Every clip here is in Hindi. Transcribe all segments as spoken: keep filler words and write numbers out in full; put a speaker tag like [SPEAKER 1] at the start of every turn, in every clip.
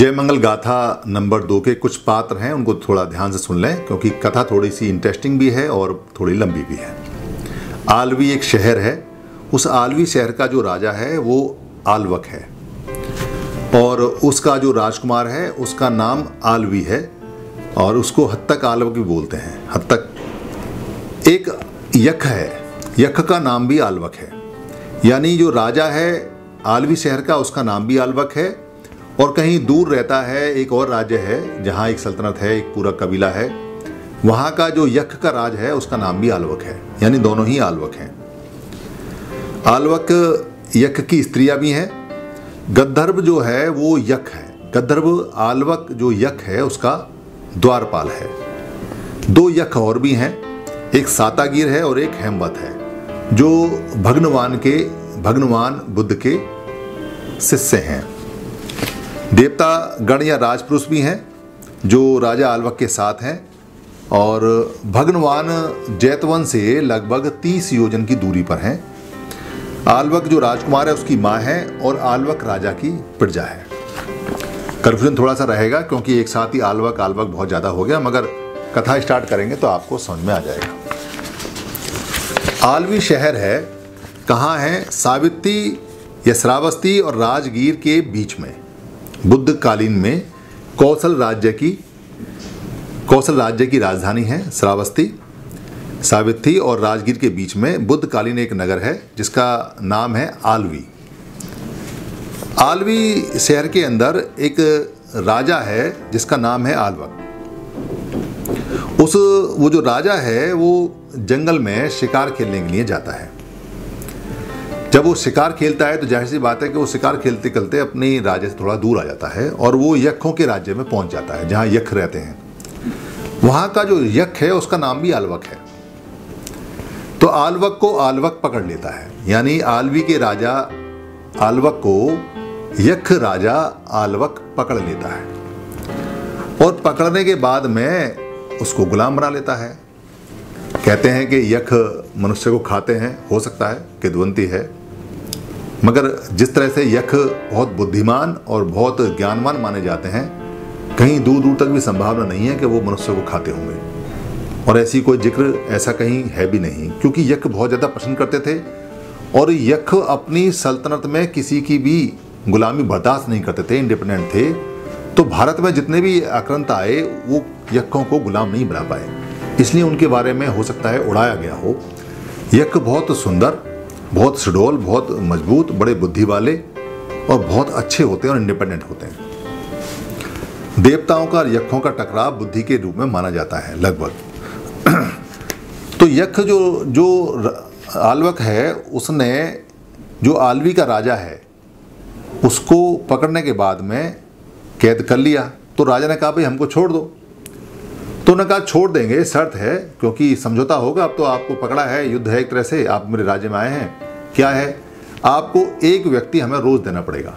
[SPEAKER 1] जय मंगल गाथा नंबर दो के कुछ पात्र हैं, उनको थोड़ा ध्यान से सुन लें क्योंकि कथा थोड़ी सी इंटरेस्टिंग भी है और थोड़ी लंबी भी है। आलवी एक शहर है। उस आलवी शहर का जो राजा है वो आलवक है और उसका जो राजकुमार है उसका नाम आलवी है और उसको हत्तक आलवक भी बोलते हैं। हत्तक एक यक्ष है, यक्ष का नाम भी आलवक है। यानी जो राजा है आलवी शहर का उसका नाम भी आलवक है और कहीं दूर रहता है एक और राज्य है जहाँ एक सल्तनत है, एक पूरा कबीला है, वहाँ का जो यक्ष का राज है उसका नाम भी आलवक है। यानी दोनों ही आलवक हैं। आलवक यक्ष की स्त्रियाँ भी हैं। गंधर्व जो है वो यक्ष है। गंधर्व आलवक जो यक्ष है उसका द्वारपाल है। दो यक्ष और भी हैं, एक सातागिर है और एक हेमवत है जो भगवान के भगवान बुद्ध के शिष्य हैं। देवता गण या राजपुरुष भी हैं जो राजा आलवक के साथ हैं और भगवान जैतवन से लगभग तीस योजन की दूरी पर हैं। आलवक जो राजकुमार है उसकी माँ है और आलवक राजा की प्रजा है। कन्फ्यूजन थोड़ा सा रहेगा क्योंकि एक साथ ही आलवक आलवक बहुत ज़्यादा हो गया, मगर कथा स्टार्ट करेंगे तो आपको समझ में आ जाएगा। आलवी शहर है कहाँ है? सावित्री या श्रावस्ती और राजगीर के बीच में। बुद्ध कालीन में कौशल राज्य की कौशल राज्य की राजधानी है श्रावस्ती। सावित्री और राजगीर के बीच में बुद्ध कालीन एक नगर है जिसका नाम है आलवी। आलवी शहर के अंदर एक राजा है जिसका नाम है आलवक। उस वो जो राजा है वो जंगल में शिकार खेलने के लिए जाता है। जब वो शिकार खेलता है तो जाहिर सी बात है कि वो शिकार खेलते खेलते अपनी राज्य से थोड़ा दूर आ जाता है और वो यक्षों के राज्य में पहुंच जाता है जहाँ यक्ष रहते हैं। वहाँ का जो यक्ष है उसका नाम भी आलवक है। तो आलवक को आलवक पकड़ लेता है। यानी आलवी के राजा आलवक को यक्ष राजा आलवक पकड़ लेता है और पकड़ने के बाद में उसको गुलाम बना लेता है। कहते हैं कि यक्ष मनुष्य को खाते हैं, हो सकता है किद्वंती है, मगर जिस तरह से यक्ष बहुत बुद्धिमान और बहुत ज्ञानवान माने जाते हैं, कहीं दूर दूर तक भी संभावना नहीं है कि वो मनुष्य को खाते होंगे और ऐसी कोई जिक्र ऐसा कहीं है भी नहीं, क्योंकि यक्ष बहुत ज़्यादा पसंद करते थे और यक्ष अपनी सल्तनत में किसी की भी गुलामी बर्दाश्त नहीं करते थे, इंडिपेंडेंट थे। तो भारत में जितने भी आक्रांत आए वो यक्षों को गुलाम नहीं बना पाए, इसलिए उनके बारे में हो सकता है उड़ाया गया हो। यक्ष बहुत सुंदर, बहुत सुडौल, बहुत मजबूत, बड़े बुद्धि वाले और बहुत अच्छे होते हैं और इंडिपेंडेंट होते हैं। देवताओं का यक्षों का टकराव बुद्धि के रूप में माना जाता है लगभग। तो यक्ष जो जो आलवक है उसने जो आलवी का राजा है उसको पकड़ने के बाद में कैद कर लिया। तो राजा ने कहा भाई हमको छोड़ दो। तो उन्होंने कहा छोड़ देंगे, शर्त है, क्योंकि समझौता होगा, अब तो आपको पकड़ा है, युद्ध है एक तरह से, आप मेरे राज्य में आए हैं। क्या है? आपको एक व्यक्ति हमें रोज देना पड़ेगा।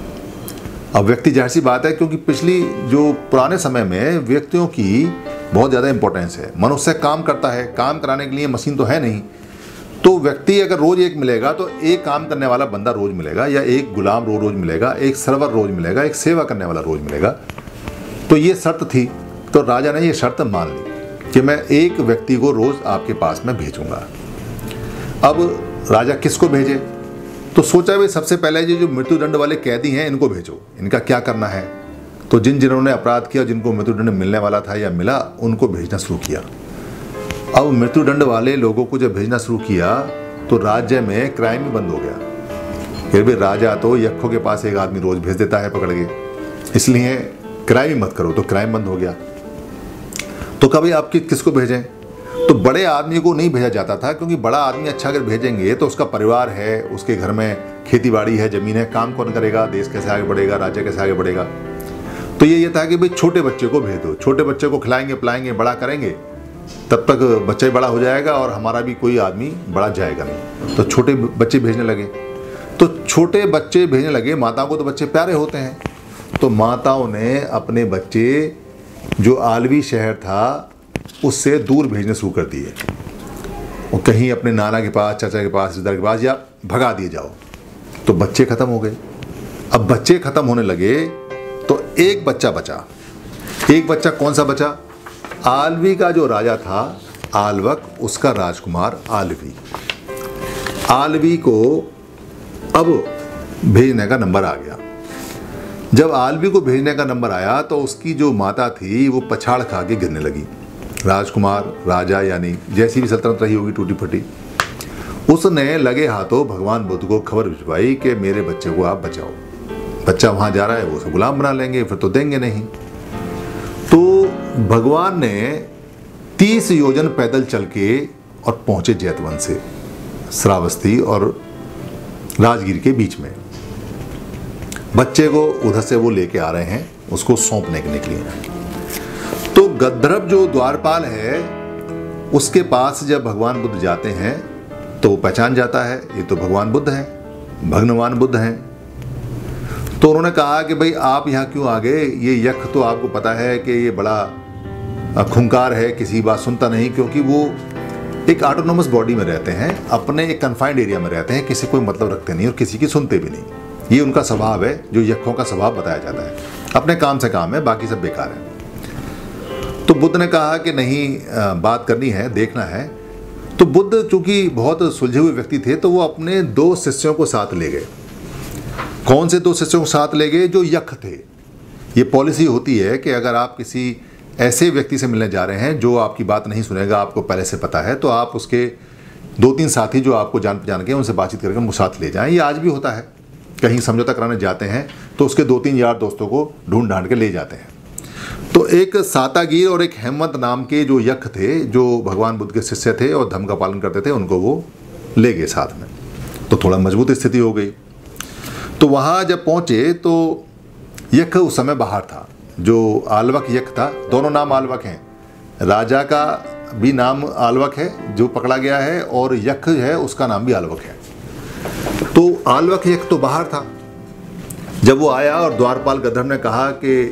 [SPEAKER 1] अब व्यक्ति जाहिर सी बात है क्योंकि पिछली जो पुराने समय में व्यक्तियों की बहुत ज़्यादा इंपॉर्टेंस है। मनुष्य काम करता है, काम कराने के लिए मशीन तो है नहीं, तो व्यक्ति अगर रोज एक मिलेगा तो एक काम करने वाला बंदा रोज मिलेगा, या एक गुलाम रोज रोज मिलेगा, एक सर्वर रोज मिलेगा, एक सेवा करने वाला रोज मिलेगा। तो ये शर्त थी। तो राजा ने ये शर्त मान ली कि मैं एक व्यक्ति को रोज आपके पास में भेजूंगा। अब राजा किसको भेजे? तो सोचा भाई सबसे पहले ये जो मृत्युदंड वाले कैदी हैं इनको भेजो, इनका क्या करना है। तो जिन जिन्होंने अपराध किया, जिनको मृत्युदंड मिलने वाला था या मिला, उनको भेजना शुरू किया। अब मृत्युदंड वाले लोगों को जब भेजना शुरू किया तो राज्य में क्राइम भी बंद हो गया। फिर भी राजा तो यक्षों के पास एक आदमी रोज भेज देता है पकड़ के, इसलिए क्राइम मत करो, तो क्राइम बंद हो गया। तो कभी आप किसको भेजें? तो बड़े आदमी को नहीं भेजा जाता था, क्योंकि बड़ा आदमी अच्छा अगर भेजेंगे तो उसका परिवार है, उसके घर में खेती बाड़ी है, जमीन है, काम कौन करेगा, देश कैसे आगे बढ़ेगा, राज्य कैसे आगे बढ़ेगा। तो ये ये था कि भाई छोटे बच्चे को भेज दो, छोटे बच्चे को खिलाएंगे पिलाएंगे, बड़ा करेंगे, तब तक बच्चा ही बड़ा हो जाएगा और हमारा भी कोई आदमी बड़ा जाएगा नहीं। तो छोटे बच्चे भेजने लगे। तो छोटे बच्चे भेजने लगे, माताओं को तो बच्चे प्यारे होते हैं, तो माताओं ने अपने बच्चे जो आलवी शहर था उससे दूर भेजने शुरू कर दिए और कहीं अपने नाना के पास, चाचा के पास, रिश्तेदार के पास, या भगा दिए जाओ। तो बच्चे ख़त्म हो गए। अब बच्चे ख़त्म होने लगे तो एक बच्चा बचा। एक बच्चा कौन सा बचा? आलवी का जो राजा था आलवक, उसका राजकुमार आलवी। आलवी को अब भेजने का नंबर आ गया। जब आलवी को भेजने का नंबर आया तो उसकी जो माता थी वो पछाड़ खा के गिरने लगी। राजकुमार, राजा यानी जैसी भी सल्तनत रही होगी टूटी फटी, उसने लगे हाथों भगवान बुद्ध को खबर भिजवाई कि मेरे बच्चे को आप बचाओ। बच्चा वहाँ जा रहा है, वो उसे गुलाम बना लेंगे, फिर तो देंगे नहीं। तो भगवान ने तीस योजन पैदल चल के और पहुँचे जैतवन से श्रावस्ती और राजगीर के बीच में। बच्चे को उधर से वो लेके आ रहे हैं उसको सौंपने के लिए। तो गंधर्व जो द्वारपाल है उसके पास जब भगवान बुद्ध जाते हैं तो वो पहचान जाता है ये तो भगवान बुद्ध हैं, भगवान बुद्ध हैं। तो उन्होंने कहा कि भाई आप यहाँ क्यों आ गए? ये यक्ष तो आपको पता है कि ये बड़ा खूंखार है, किसी बात सुनता नहीं, क्योंकि वो एक ऑटोनोमस बॉडी में रहते हैं, अपने एक कन्फाइंड एरिया में रहते हैं, किसी कोई मतलब रखते नहीं और किसी की सुनते भी नहीं। ये उनका स्वभाव है, जो यक्षों का स्वभाव बताया जाता है। अपने काम से काम है, बाकी सब बेकार है। तो बुद्ध ने कहा कि नहीं, बात करनी है, देखना है। तो बुद्ध चूंकि बहुत सुलझे हुए व्यक्ति थे तो वो अपने दो शिष्यों को साथ ले गए। कौन से दो शिष्यों को साथ ले गए? जो यक्ष थे। ये पॉलिसी होती है कि अगर आप किसी ऐसे व्यक्ति से मिलने जा रहे हैं जो आपकी बात नहीं सुनेगा, आपको पहले से पता है, तो आप उसके दो तीन साथी जो आपको जान पहचान के उनसे बातचीत करके उनको साथ ले जाएं। ये आज भी होता है, कहीं समझौता कराने जाते हैं तो उसके दो तीन यार दोस्तों को ढूंढ ढांढ के ले जाते हैं। तो एक सातागीर और एक हेमंत नाम के जो यक्ष थे, जो भगवान बुद्ध के शिष्य थे और धर्म का पालन करते थे, उनको वो ले गए साथ में। तो थोड़ा मजबूत स्थिति हो गई। तो वहाँ जब पहुँचे तो यक्ष उस समय बाहर था। जो आलवक यक्ष था, दोनों नाम आलवक हैं, राजा का भी नाम आलवक है जो पकड़ा गया है, और यक्ष है उसका नाम भी आलवक है। तो आलवक यक्ष तो बाहर था। जब वो आया और द्वारपाल गंधर्व ने कहा कि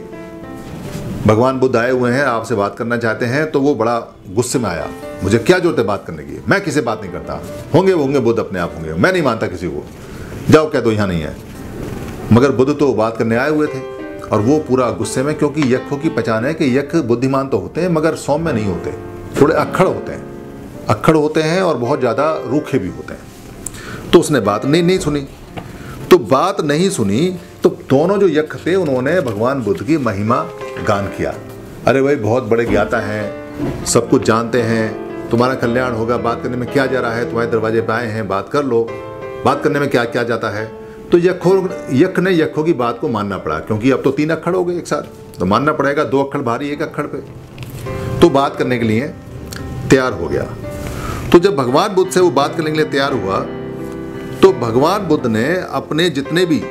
[SPEAKER 1] भगवान बुद्ध आए हुए हैं, आपसे बात करना चाहते हैं, तो वो बड़ा गुस्से में आया। मुझे क्या जरूरत है बात करने की? मैं किसी बात नहीं करता। होंगे होंगे बुद्ध अपने आप होंगे, मैं नहीं मानता किसी को, जाओ कह दो यहाँ नहीं है। मगर बुद्ध तो बात करने आए हुए थे और वो पूरा गुस्से में, क्योंकि यक्षों की पहचान है कि यक्ष बुद्धिमान तो होते हैं मगर सौम्य नहीं होते, थोड़े अक्खड़ होते हैं अक्खड़ होते हैं और बहुत ज़्यादा रूखे भी होते हैं। तो उसने बात नहीं नहीं सुनी। तो बात नहीं सुनी तो दोनों जो यक्ष थे उन्होंने भगवान बुद्ध की महिमा गान किया। अरे भाई बहुत बड़े ज्ञाता हैं, सब कुछ जानते हैं, तुम्हारा कल्याण होगा, बात करने में क्या जा रहा है, तुम्हारे दरवाजे पे आए हैं, बात कर लो, बात करने में क्या क्या जाता है। तो यक्षों यक्ष ने यक्षों की बात को मानना पड़ा, क्योंकि अब तो तीन अक्खड़ हो गए एक साथ, तो मानना पड़ेगा। दो अक्खड़ भारी एक अक्खड़ पे, तो बात करने के लिए तैयार हो गया। तो जब भगवान बुद्ध से वो बात करने के लिए तैयार हुआ तो भगवान बुद्ध ने अपने जितने भी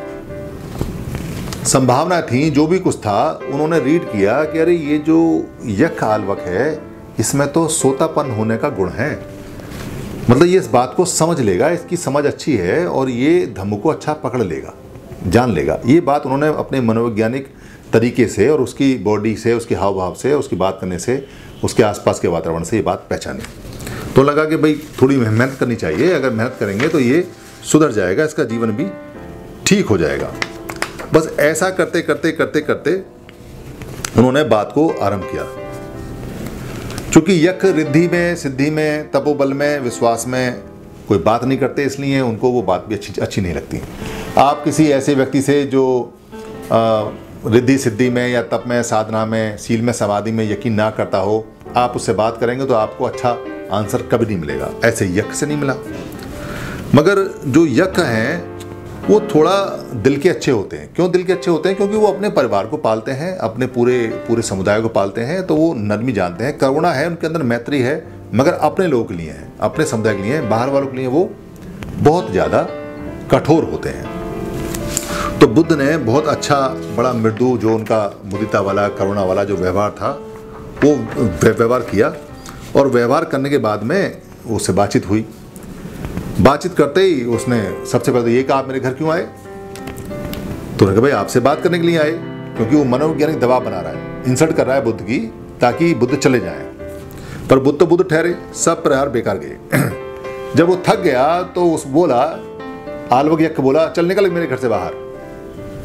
[SPEAKER 1] संभावना थी, जो भी कुछ था, उन्होंने रीड किया कि अरे ये जो यक्ष आलवक है इसमें तो सोतापन होने का गुण है, मतलब ये इस बात को समझ लेगा, इसकी समझ अच्छी है और ये धम्म को अच्छा पकड़ लेगा, जान लेगा। ये बात उन्होंने अपने मनोवैज्ञानिक तरीके से और उसकी बॉडी से, उसके हाव भाव से, उसकी बात करने से, उसके आसपास के वातावरण से ये बात पहचानी। तो लगा कि भाई थोड़ी मेहनत करनी चाहिए, अगर मेहनत करेंगे तो ये सुधर जाएगा, इसका जीवन भी ठीक हो जाएगा। बस ऐसा करते करते करते करते उन्होंने बात को आरंभ किया। चूंकि यक्ष रिद्धि में, सिद्धि में, तपोबल में, विश्वास में कोई बात नहीं करते, इसलिए उनको वो बात भी अच्छी अच्छी नहीं लगती। आप किसी ऐसे व्यक्ति से जो रिद्धि सिद्धि में या तप में, साधना में, सील में, समाधि में यकीन ना करता हो, आप उससे बात करेंगे तो आपको अच्छा आंसर कभी नहीं मिलेगा। ऐसे यक्ष से नहीं मिला। मगर जो यक्ष हैं वो थोड़ा दिल के अच्छे होते हैं। क्यों दिल के अच्छे होते हैं? क्योंकि वो अपने परिवार को पालते हैं, अपने पूरे पूरे समुदाय को पालते हैं, तो वो नरमी जानते हैं, करुणा है उनके अंदर, मैत्री है, मगर अपने लोगों के लिए है, अपने समुदाय के लिए है। बाहर वालों के लिए वो बहुत ज़्यादा कठोर होते हैं। तो बुद्ध ने बहुत अच्छा, बड़ा मृदु, जो उनका मुदिता वाला, करुणा वाला जो व्यवहार था, वो व्यवहार किया। और व्यवहार करने के बाद में उससे बातचीत हुई। बातचीत करते ही उसने सबसे पहले तो ये कहा, आप मेरे घर क्यों आए? तो उन्होंने कहा भाई आपसे बात करने के लिए आए, क्योंकि वो मनोवैज्ञानिक दबाव बना रहा है, इंसल्ट कर रहा है बुद्ध की, ताकि बुद्ध चले जाएं। पर बुद्ध तो बुद्ध ठहरे, सब प्रहार बेकार गए। जब वो थक गया तो उस बोला, आलवक यक्ष बोला, चल निकल मेरे घर से बाहर।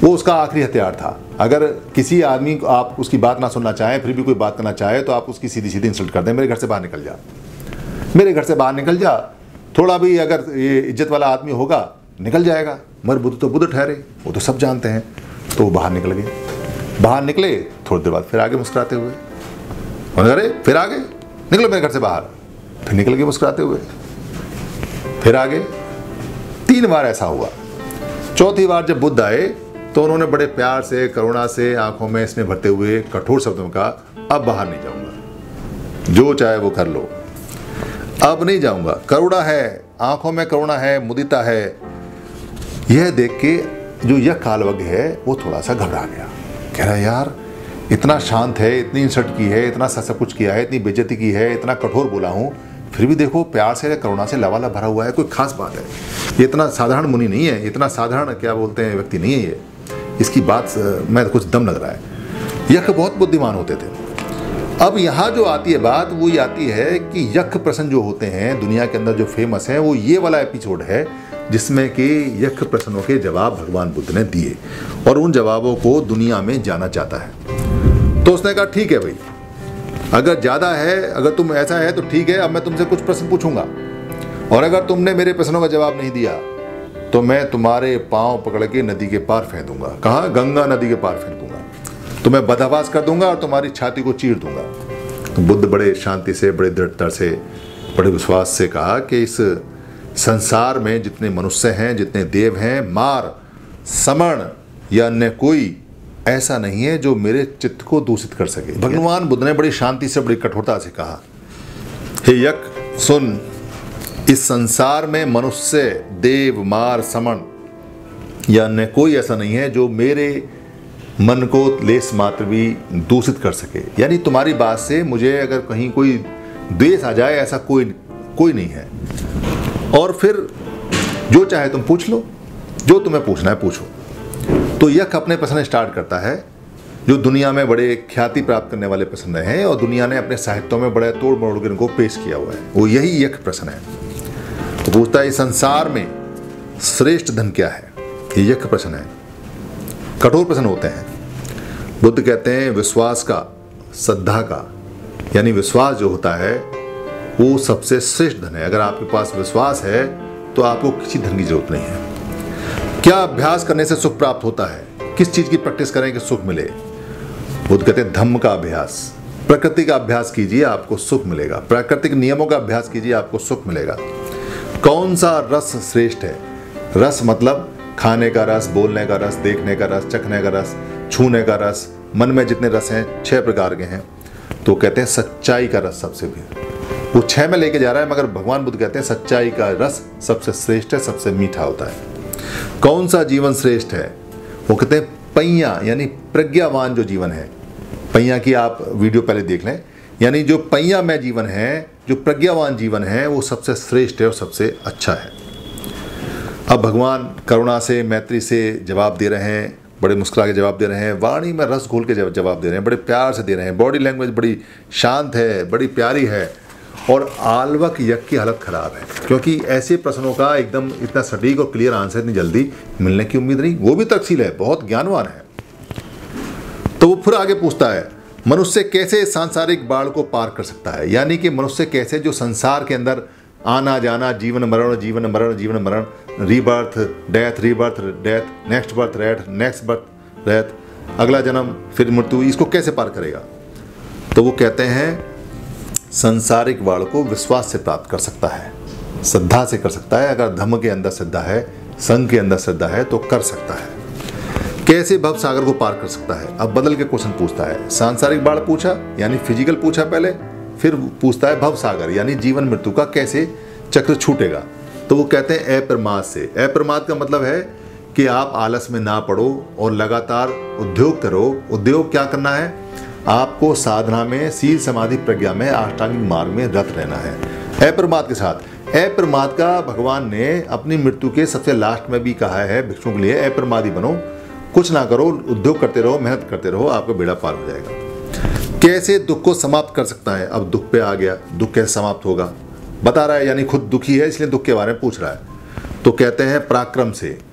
[SPEAKER 1] वो उसका आखिरी हथियार था। अगर किसी आदमी को आप उसकी बात ना सुनना चाहें, फिर भी कोई बात करना चाहे, तो आप उसकी सीधी सीधी इंसल्ट कर दें, मेरे घर से बाहर निकल जा, मेरे घर से बाहर निकल जा। थोड़ा भी अगर ये इज्जत वाला आदमी होगा निकल जाएगा, मगर बुद्ध तो बुद्ध ठहरे, वो तो सब जानते हैं। तो वो बाहर निकल गए। बाहर निकले, थोड़ी देर बाद फिर आगे मुस्कुराते हुए, अरे फिर आगे निकलो मेरे घर से बाहर, फिर निकल गए मुस्कुराते हुए, फिर आगे। तीन बार ऐसा हुआ। चौथी बार जब बुद्ध आए तो उन्होंने बड़े प्यार से, करुणा से, आंखों में स्नेह भरते हुए कठोर शब्दों में कहा, अब बाहर नहीं जाऊंगा, जो चाहे वो कर लो, अब नहीं जाऊंगा। करुणा है, आंखों में करुणा है, मुदिता है। यह देख के जो यह कालवज्ञ है वो थोड़ा सा घबरा गया। कह रहा यार, इतना शांत है, इतनी इंसल्ट की है, इतना सब कुछ किया है, इतनी बेइज्जती की है, इतना कठोर बोला हूँ, फिर भी देखो प्यार से, करुणा से लबालब भरा हुआ है, कोई खास बात है। ये इतना साधारण मुनि नहीं है, इतना साधारण क्या बोलते हैं व्यक्ति नहीं है ये, इसकी बात में कुछ दम लग रहा है। यक्ष बहुत बुद्धिमान होते थे। अब यहाँ जो आती है बात वो ये आती है कि यक्ष प्रश्न जो होते हैं दुनिया के अंदर जो फेमस हैं, वो ये वाला एपिसोड है जिसमें कि यक्ष प्रश्नों के जवाब भगवान बुद्ध ने दिए और उन जवाबों को दुनिया में जाना चाहता है। तो उसने कहा ठीक है भाई, अगर ज़्यादा है, अगर तुम ऐसा है तो ठीक है, अब मैं तुमसे कुछ प्रश्न पूछूंगा, और अगर तुमने मेरे प्रश्नों का जवाब नहीं दिया तो मैं तुम्हारे पाँव पकड़ के नदी के पार फेंक दूंगा। कहाँ? गंगा नदी के पार फेंक दूंगा, तुम्हें बदहवास कर दूंगा और तुम्हारी छाती को चीर दूंगा। तो बुद्ध बड़े शांति से, बड़े दृढ़ता से, बड़े विश्वास से कहा कि इस संसार में जितने मनुष्य हैं, जितने देव हैं, मार, समण या अन्य कोई ऐसा नहीं है जो मेरे चित्त को दूषित कर सके। भगवान बुद्ध ने बड़ी शांति से, बड़ी कठोरता से कहा, हे यक्ष सुन, इस संसार में मनुष्य, देव, मार, समण या अन्य कोई ऐसा नहीं है जो मेरे मन को लेस मात्र भी दूषित कर सके। यानी तुम्हारी बात से मुझे अगर कहीं कोई द्वेष आ जाए, ऐसा कोई कोई नहीं है। और फिर जो चाहे तुम पूछ लो, जो तुम्हें पूछना है पूछो। तो यक्ष अपने प्रश्न स्टार्ट करता है जो दुनिया में बड़े ख्याति प्राप्त करने वाले प्रश्न हैं और दुनिया ने अपने साहित्यों में बड़े तोड़ मरोड़ कर इनको पेश किया हुआ है, वो यही यक्ष प्रश्न है। तो पूछता है, इस संसार में श्रेष्ठ धन क्या है? ये यक्ष प्रश्न है। कठोर प्रश्न होते हैं। बुद्ध कहते हैं विश्वास का, श्रद्धा का, यानी विश्वास जो होता है वो सबसे श्रेष्ठ धन है। अगर आपके पास विश्वास है तो आपको किसी धन की जरूरत नहीं है। क्या अभ्यास करने से सुख प्राप्त होता है? किस चीज की प्रैक्टिस करें कि सुख मिले? बुद्ध कहते हैं धम्म का अभ्यास। प्रकृति का अभ्यास कीजिए, आपको सुख मिलेगा। प्राकृतिक नियमों का अभ्यास कीजिए, आपको सुख मिलेगा। कौन सा रस श्रेष्ठ है? रस मतलब खाने का रस, बोलने का रस, देखने का रस, चखने का रस, छूने का रस। मन में जितने रस हैं छह प्रकार के हैं। तो कहते हैं सच्चाई का रस सबसे भी, वो छह में लेके जा रहा है, मगर भगवान बुद्ध कहते हैं सच्चाई का रस सबसे श्रेष्ठ है, सबसे मीठा होता है। कौन सा जीवन श्रेष्ठ है? वो कहते हैं पैया, यानी प्रज्ञावान जो जीवन है। पैया की आप वीडियो पहले देख लें, यानी जो पैया में जीवन है, जो प्रज्ञावान जीवन है, वो सबसे श्रेष्ठ है और सबसे अच्छा है। अब भगवान करुणा से, मैत्री से जवाब दे रहे हैं, बड़े मुस्कुरा के जवाब दे रहे हैं, वाणी में रस घोल के जवाब दे रहे हैं, बड़े प्यार से दे रहे हैं। बॉडी लैंग्वेज बड़ी शांत है, बड़ी प्यारी है। और आलवक यज्ञ की हालत खराब है, क्योंकि ऐसे प्रश्नों का एकदम इतना सटीक और क्लियर आंसर इतनी जल्दी मिलने की उम्मीद नहीं। वो भी तर्कशील है, बहुत ज्ञानवान है। तो वो फिर आगे पूछता है, मनुष्य कैसे सांसारिक बाढ़ को पार कर सकता है? यानी कि मनुष्य कैसे जो संसार के अंदर आना जाना, जीवन मरण, जीवन मरण, जीवन मरण, rebirth, death, rebirth, death, next birth, death, next birth, death, अगला जन्म, फिर मृत्यु, इसको कैसे पार करेगा? तो वो कहते हैं संसारिक बाढ़ को विश्वास से प्राप्त कर सकता है, श्रद्धा से कर सकता है। अगर धम्म के अंदर श्रद्धा है, संघ के अंदर श्रद्धा है तो कर सकता है। कैसे भव सागर को पार कर सकता है? अब बदल के क्वेश्चन पूछता है। सांसारिक बाढ़ पूछा, यानी फिजिकल पूछा पहले, फिर पूछता है भव सागर, यानी जीवन मृत्यु का कैसे चक्र छूटेगा? तो वो कहते हैं अप्रमाद से। अप्रमाद का मतलब है कि आप आलस में ना पड़ो और लगातार उद्योग करो। उद्योग क्या करना है? आपको साधना में, सील समाधि प्रज्ञा में, अष्टांगिक मार्ग में रत रहना है अप्रमाद के साथ। अप्रमाद का भगवान ने अपनी मृत्यु के सबसे लास्ट में भी कहा है भिक्षुओं के लिए, अप्रमादी बनो, कुछ ना करो, उद्योग करते रहो, मेहनत करते रहो, आपका बेड़ा पार हो जाएगा। कैसे दुख को समाप्त कर सकता है? अब दुख पे आ गया, दुख कैसे समाप्त होगा बता रहा है, यानी खुद दुखी है इसलिए दुख के बारे में पूछ रहा है। तो कहते हैं पराक्रम से,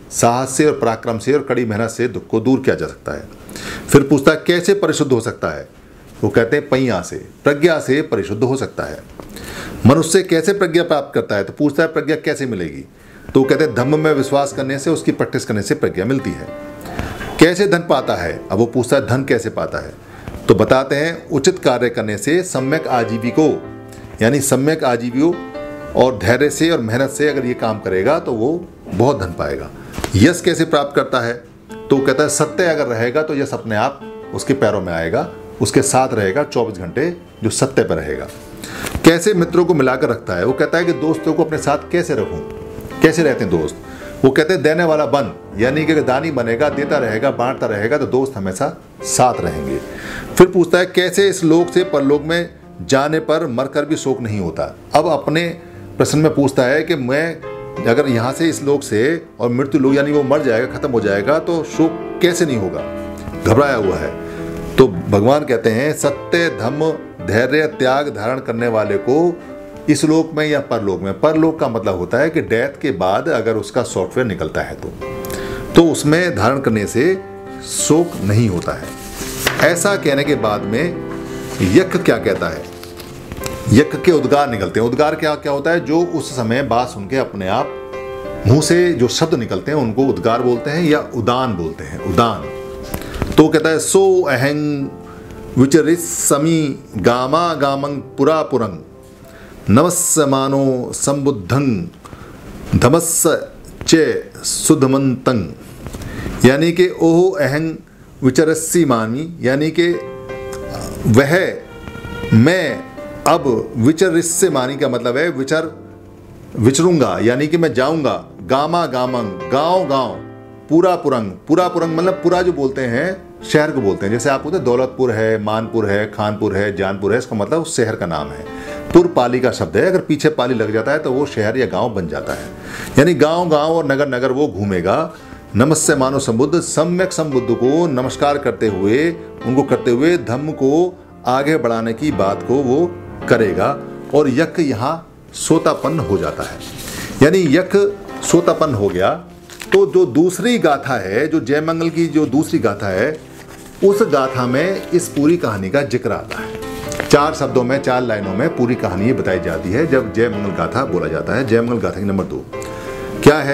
[SPEAKER 1] साहस से और पराक्रम से और कड़ी मेहनत से दुख को दूर किया जा सकता है। फिर पूछता है कैसे परिशुद्ध हो सकता है? वो कहते हैं पैया से, प्रज्ञा से परिशुद्ध हो सकता है। मनुष्य कैसे प्रज्ञा प्राप्त करता है? तो पूछता है प्रज्ञा कैसे मिलेगी? तो कहते हैं धम्म में विश्वास करने से, उसकी प्रैक्टिस करने से प्रज्ञा मिलती है। कैसे धन पाता है? अब वो पूछता है धन कैसे पाता है? तो बताते हैं उचित कार्य करने से, सम्यक आजीविको यानी सम्यक आजीवियो और धैर्य से और मेहनत से अगर ये काम करेगा तो वो बहुत धन पाएगा। यश कैसे प्राप्त करता है? तो कहता है सत्य अगर रहेगा तो यश अपने आप उसके पैरों में आएगा, उसके साथ रहेगा चौबीस घंटे, जो सत्य पर रहेगा। कैसे मित्रों को मिलाकर रखता है? वो कहता है कि दोस्तों को अपने साथ कैसे रखूं, कैसे रहते हैं दोस्त? वो कहते हैं देने वाला बन, यानी कि दानी बनेगा, देता रहेगा, बांटता रहेगा तो दोस्त हमेशा साथ रहेंगे। फिर पूछता है कैसे इस लोक से परलोक में जाने पर मरकर भी शोक नहीं होता? अब अपने प्रश्न में पूछता है कि मैं अगर यहाँ से इस लोक से और मृत्यु लोक यानी वो मर जाएगा, खत्म हो जाएगा, तो शोक कैसे नहीं होगा? घबराया हुआ है। तो भगवान कहते हैं सत्य, धम्म, धैर्य, त्याग धारण करने वाले को इस लोक में या परलोक में, परलोक का मतलब होता है कि डेथ के बाद अगर उसका सॉफ्टवेयर निकलता है तो तो उसमें धारण करने से शोक नहीं होता है। ऐसा कहने के बाद में यज्ञ क्या कहता है? यज्ञ के उद्गार निकलते हैं। उद्गार क्या क्या होता है? जो उस समय बात सुन के अपने आप मुंह से जो शब्द निकलते हैं उनको उद्गार बोलते हैं या उदान बोलते हैं। उदान। तो कहता है सो अहंग विचरिस्समी गामा गामंग पुरा पुरंग नमस्समानो संबुद्धं धमस्स चे सुधमंतं, यानी कि ओह अहंग विचरस्सी मानी, यानी कि वह मैं अब विचरिस्से मानी का मतलब है विचर विचरूंगा, यानी कि मैं जाऊंगा। गामा गामंग गांव गांव, पूरा पुरंग, पूरा पुरंग मतलब पूरा जो बोलते हैं शहर को बोलते हैं। जैसे आप बोलते हैं दौलतपुर है, मानपुर है, खानपुर है, जानपुर है, इसका मतलब उस शहर का नाम है। पुर पाली का शब्द है, अगर पीछे पाली लग जाता है तो वो शहर या गांव बन जाता है। यानी गांव गांव और नगर नगर वो घूमेगा। नमस्ते मानो संबुद्ध, सम्यक संबुद्ध को नमस्कार करते हुए, उनको करते हुए धम्म को आगे बढ़ाने की बात को वो करेगा। और यज्ञ यहाँ सोतापन्न हो जाता है, यानी यज्ञ सोतापन्न हो गया। तो जो दूसरी गाथा है, जो जयमंगल की जो दूसरी गाथा है, उस गाथा में इस पूरी कहानी का जिक्र आता है। चार शब्दों में, चार लाइनों में पूरी कहानी बताई जाती है जब जयमंगल गाथा बोला जाता है। जयमंगल गाथा की नंबर दो क्या है?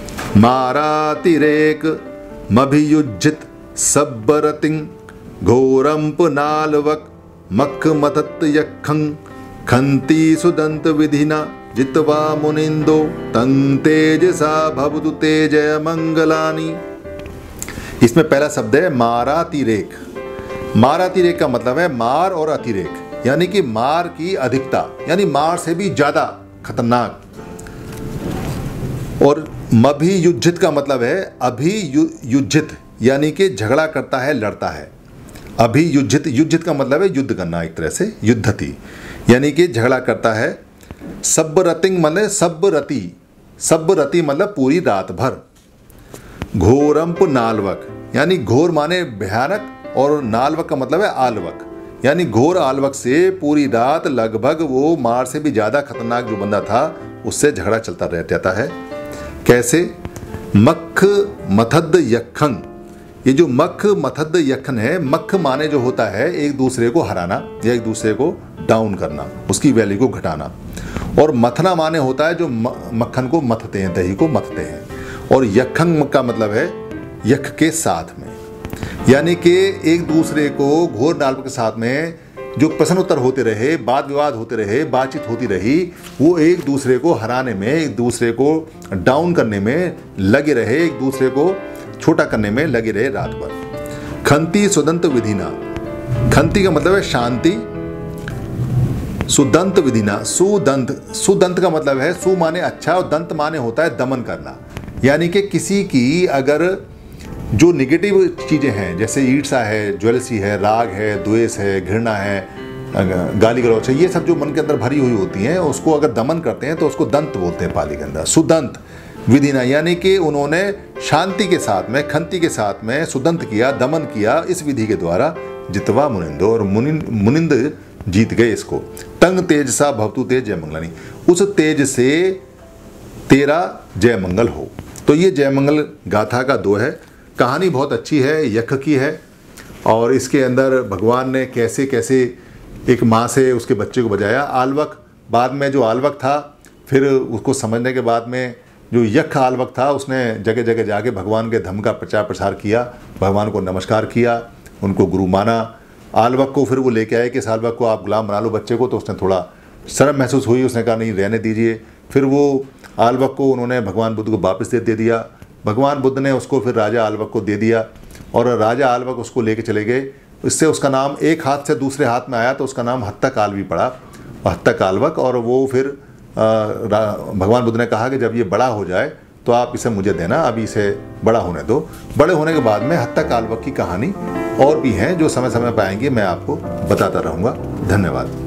[SPEAKER 1] मारातिरेक मभियुज्जित सब्बरतिं घोरंप नालवक मख मथत यखं खंती सुदंत विधिना जित्वा मुनिंदो तं तेजसा भवतु तेजय मंगलानि। इसमें पहला शब्द है मारातिरेक। मारातिरेक का मतलब है मार और अतिरेक, यानी कि मार की अधिकता, यानी मार से भी ज्यादा खतरनाक। और मभियुज्जित का मतलब है अभियुज्जित, यानी कि झगड़ा करता है, लड़ता है। अभियुज्जित, युज्जित का मतलब है युद्ध करना, एक तरह से युद्धति, यानी कि झगड़ा करता है। सब्बरतिंग मतलब सब्बरति, सब्बरति मतलब पूरी रात भर। घोरंप नालवक, यानी घोर माने भयानक, और नालवक का मतलब है आलवक, यानी घोर आलवक से पूरी रात लगभग वो मार से भी ज्यादा खतरनाक जो बंदा था उससे झगड़ा चलता रह जाता है। कैसे? मख मथद यखं, ये जो मख मथद यखन है, मख माने जो होता है एक दूसरे को हराना या एक दूसरे को डाउन करना, उसकी वैल्यू को घटाना। और मथना माने होता है जो मक्खन को मथते हैं, दही को मथते हैं। और यखंग का मतलब है यख के साथ में, यानी कि एक दूसरे को घोर नालवक के साथ में जो प्रश्न उत्तर होते रहे, वाद विवाद होते रहे, बातचीत होती रही, वो एक दूसरे को हराने में, एक दूसरे को डाउन करने में लगे रहे, एक दूसरे को छोटा करने में लगे रहे रात भर। खंती सुदंत विधिना, खंती का मतलब है शांति, सुदंत विधिना, सुदंत, सुदंत का मतलब है सु माने अच्छा और दंत माने होता है दमन करना, यानी कि किसी की अगर जो निगेटिव चीज़ें हैं, जैसे ईर्ष्या है, ज्वेलसी है, राग है, द्वेष है, घृणा है, गाली गलौच है, ये सब जो मन के अंदर भरी हुई होती हैं, उसको अगर दमन करते हैं तो उसको दंत बोलते हैं पाली के अंदर। सुदंत विधिना, यानी कि उन्होंने शांति के साथ में, खंती के साथ में सुदंत किया, दमन किया इस विधि के द्वारा। जितवा मुनिंदो, और मुनिंद मुनिंद जीत गए इसको। तंग तेज सा भवतु तेज जय मंगलानी, उस तेज से तेरा जय मंगल हो। तो ये जयमंगल गाथा का दो है। कहानी बहुत अच्छी है, यख की है, और इसके अंदर भगवान ने कैसे कैसे एक माँ से उसके बच्चे को बचाया। आलवक बाद में जो आलवक था, फिर उसको समझने के बाद में जो यख आलवक था, उसने जगह जगह जाके भगवान के धर्म का प्रचार प्रसार किया, भगवान को नमस्कार किया, उनको गुरु माना। आलवक को फिर वो लेके आए कि इस आलवक को आप गुलाम बना लो बच्चे को, तो उसने थोड़ा शर्म महसूस हुई, उसने कहा नहीं रहने दीजिए। फिर वो आलवक को उन्होंने भगवान बुद्ध को वापस दे दे दिया। भगवान बुद्ध ने उसको फिर राजा आलवक को दे दिया, और राजा आलवक उसको लेके चले गए। इससे उसका नाम एक हाथ से दूसरे हाथ में आया, तो उसका नाम हत्तक आलवी पड़ा, हत्तक आलवक। और वो फिर भगवान बुद्ध ने कहा कि जब ये बड़ा हो जाए तो आप इसे मुझे देना, अभी इसे बड़ा होने दो। बड़े होने के बाद में हत्तक आलवक की कहानी और भी हैं जो समय समय पर आएंगी, मैं आपको बताता रहूँगा। धन्यवाद।